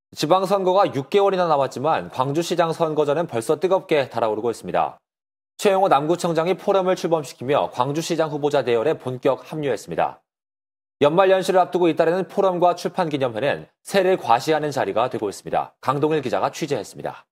지방선거가 6개월이나 남았지만 광주시장 선거전은 벌써 뜨겁게 달아오르고 있습니다. 최영호 남구청장이 포럼을 출범시키며 광주시장 후보자 대열에 본격 합류했습니다. 연말연시를 앞두고 잇따르는 포럼과 출판기념회는 새를 과시하는 자리가 되고 있습니다. 강동일 기자가 취재했습니다.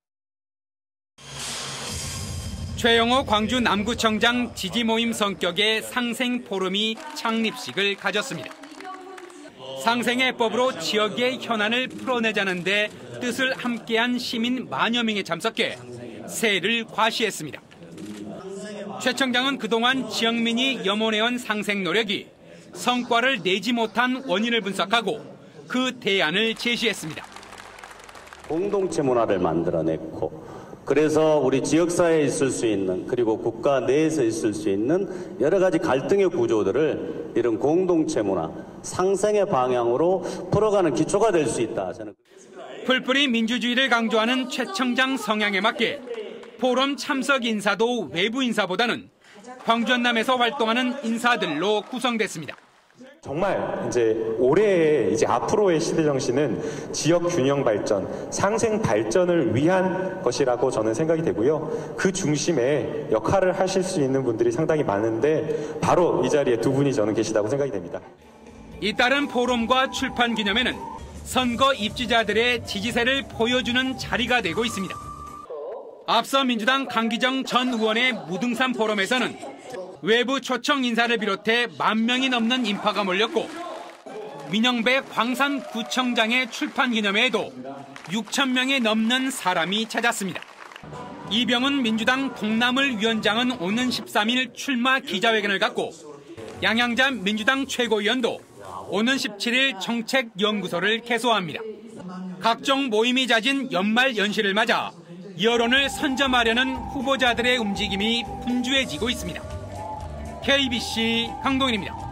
최영호 광주 남구청장 지지모임 성격의 상생 포럼이 창립식을 가졌습니다. 상생의 법으로 지역의 현안을 풀어내자는 데 뜻을 함께한 시민 만여 명이 참석해 새를 과시했습니다. 최 청장은 그동안 지역민이 염원해온 상생 노력이 성과를 내지 못한 원인을 분석하고 그 대안을 제시했습니다. 공동체 문화를 만들어냈고 그래서 우리 지역사회에 있을 수 있는 그리고 국가 내에서 있을 수 있는 여러 가지 갈등의 구조들을 이런 공동체 문화, 상생의 방향으로 풀어가는 기초가 될 수 있다. 저는 풀뿌리 민주주의를 강조하는 최 청장 성향에 맞게 포럼 참석 인사도 외부 인사보다는 광주 전남에서 활동하는 인사들로 구성됐습니다. 정말 이제 올해의 앞으로의 시대 정신은 지역 균형 발전, 상생 발전을 위한 것이라고 저는 생각이 되고요. 그 중심에 역할을 하실 수 있는 분들이 상당히 많은데 바로 이 자리에 두 분이 저는 계시다고 생각이 됩니다. 잇따른 포럼과 출판 기념회는 선거 입지자들의 지지세를 보여주는 자리가 되고 있습니다. 앞서 민주당 강기정 전 의원의 무등산 포럼에서는 외부 초청 인사를 비롯해 10,000명이 넘는 인파가 몰렸고 민영배 광산구청장의 출판 기념회에도 6,000명이 넘는 사람이 찾았습니다. 이병훈 민주당 동남을 위원장은 오는 13일 출마 기자회견을 갖고 양양자 민주당 최고위원도 오는 17일 정책연구소를 개소합니다. 각종 모임이 잦은 연말 연시를 맞아 여론을 선점하려는 후보자들의 움직임이 분주해지고 있습니다. KBC 강동일입니다.